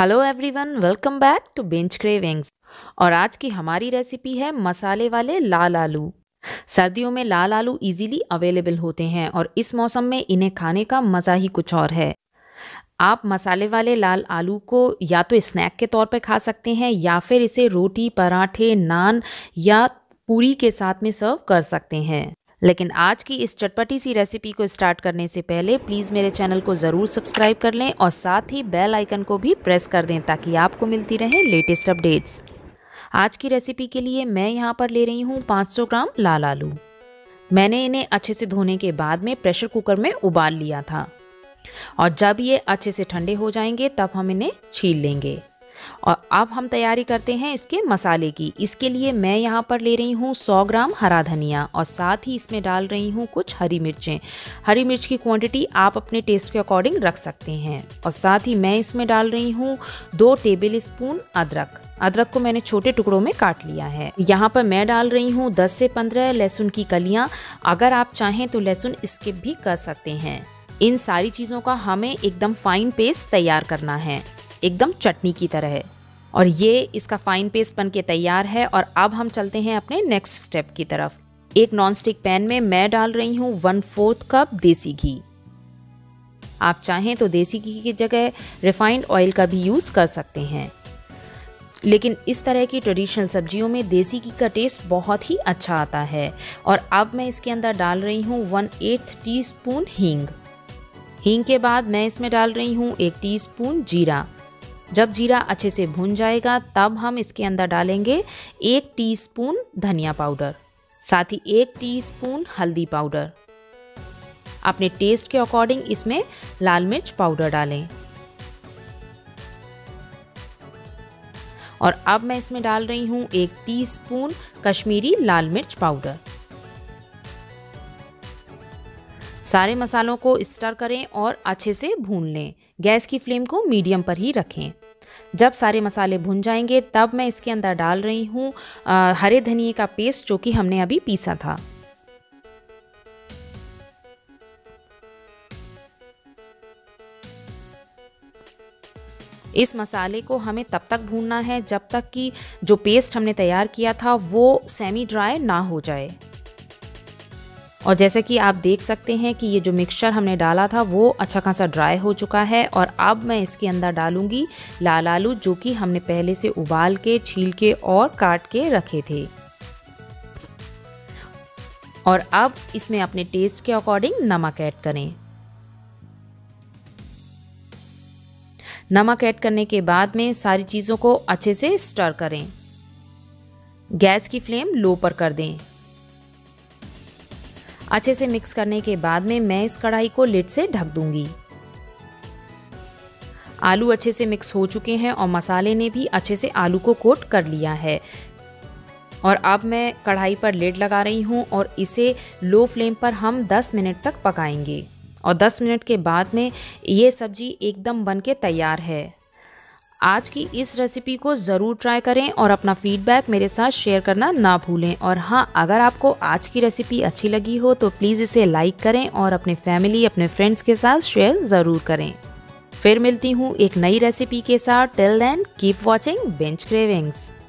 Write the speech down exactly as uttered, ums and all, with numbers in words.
Hello everyone, welcome back to Bench Cravings. और आज की हमारी रेसिपी है मसाले वाले लाल आलू। सर्दियों में लाल आलू इजीली अवेलेबल होते हैं और इस मौसम में इन्हें खाने का मज़ा ही कुछ और है। आप मसाले वाले लाल आलू को या तो स्नैक के तौर पर खा सकते हैं या फिर इसे रोटी, पराठे, नान या पूरी के साथ में सर्व कर सकते हैं। लेकिन आज की इस चटपटी सी रेसिपी को स्टार्ट करने से पहले प्लीज़ मेरे चैनल को ज़रूर सब्सक्राइब कर लें और साथ ही बेल आइकन को भी प्रेस कर दें ताकि आपको मिलती रहे लेटेस्ट अपडेट्स। आज की रेसिपी के लिए मैं यहाँ पर ले रही हूँ पाँच सौ ग्राम लाल आलू। मैंने इन्हें अच्छे से धोने के बाद में प्रेशर कुकर में उबाल लिया था और जब ये अच्छे से ठंडे हो जाएंगे तब हम इन्हें छील लेंगे। और अब हम तैयारी करते हैं इसके मसाले की। इसके लिए मैं यहाँ पर ले रही हूँ सौ ग्राम हरा धनिया और साथ ही इसमें डाल रही हूँ कुछ हरी मिर्चें। हरी मिर्च की क्वांटिटी आप अपने टेस्ट के अकॉर्डिंग रख सकते हैं। और साथ ही मैं इसमें डाल रही हूँ दो टेबल स्पून अदरक। अदरक को मैंने छोटे टुकड़ों में काट लिया है। यहाँ पर मैं डाल रही हूँ दस से पंद्रह लहसुन की कलियाँ। अगर आप चाहें तो लहसुन स्किप भी कर सकते हैं। इन सारी चीज़ों का हमें एकदम फाइन पेस्ट तैयार करना है, एकदम चटनी की तरह। और ये इसका फाइन पेस्ट बन के तैयार है। और अब हम चलते हैं अपने नेक्स्ट स्टेप की तरफ। एक नॉनस्टिक पैन में मैं डाल रही हूँ वन फोर्थ कप देसी घी। आप चाहें तो देसी घी की जगह रिफाइंड ऑयल का भी यूज़ कर सकते हैं, लेकिन इस तरह की ट्रेडिशनल सब्जियों में देसी घी का टेस्ट बहुत ही अच्छा आता है। और अब मैं इसके अंदर डाल रही हूँ वन एट्थ टी स्पून हींग। हींग के बाद मैं इसमें डाल रही हूँ एक टीस्पून जीरा। जब जीरा अच्छे से भुन जाएगा तब हम इसके अंदर डालेंगे एक टीस्पून धनिया पाउडर, साथ ही एक टीस्पून हल्दी पाउडर। अपने टेस्ट के अकॉर्डिंग इसमें लाल मिर्च पाउडर डालें। और अब मैं इसमें डाल रही हूँ एक टीस्पून कश्मीरी लाल मिर्च पाउडर। सारे मसालों को स्टर करें और अच्छे से भून लें। गैस की फ्लेम को मीडियम पर ही रखें। जब सारे मसाले भुन जाएंगे तब मैं इसके अंदर डाल रही हूँ हरे धनिए का पेस्ट जो कि हमने अभी पीसा था। इस मसाले को हमें तब तक भूनना है जब तक कि जो पेस्ट हमने तैयार किया था वो सेमी ड्राई ना हो जाए। और जैसे कि आप देख सकते हैं कि ये जो मिक्सचर हमने डाला था वो अच्छा खासा ड्राई हो चुका है। और अब मैं इसके अंदर डालूंगी लाल आलू जो कि हमने पहले से उबाल के, छील के और काट के रखे थे। और अब इसमें अपने टेस्ट के अकॉर्डिंग नमक ऐड करें। नमक ऐड करने के बाद में सारी चीज़ों को अच्छे से स्टर करें। गैस की फ्लेम लो पर कर दें। अच्छे से मिक्स करने के बाद में मैं इस कढ़ाई को लिड से ढक दूंगी। आलू अच्छे से मिक्स हो चुके हैं और मसाले ने भी अच्छे से आलू को कोट कर लिया है। और अब मैं कढ़ाई पर लिड लगा रही हूँ और इसे लो फ्लेम पर हम दस मिनट तक पकाएंगे। और दस मिनट के बाद में ये सब्जी एकदम बन के तैयार है। आज की इस रेसिपी को ज़रूर ट्राई करें और अपना फीडबैक मेरे साथ शेयर करना ना भूलें। और हाँ, अगर आपको आज की रेसिपी अच्छी लगी हो तो प्लीज़ इसे लाइक करें और अपने फैमिली, अपने फ्रेंड्स के साथ शेयर ज़रूर करें। फिर मिलती हूँ एक नई रेसिपी के साथ। Till then keep watching Bench cravings.